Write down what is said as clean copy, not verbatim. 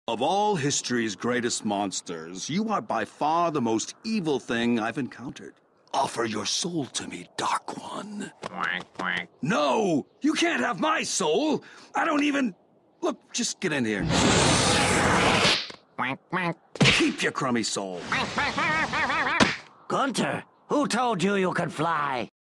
Of all history's greatest monsters, you are by far the most evil thing I've encountered. Offer your soul to me, Dark One. Quack, quack. No! You can't have my soul! I don't even... Look, just get in here. Quack, quack. Keep your crummy soul. Gunter, who told you you could fly?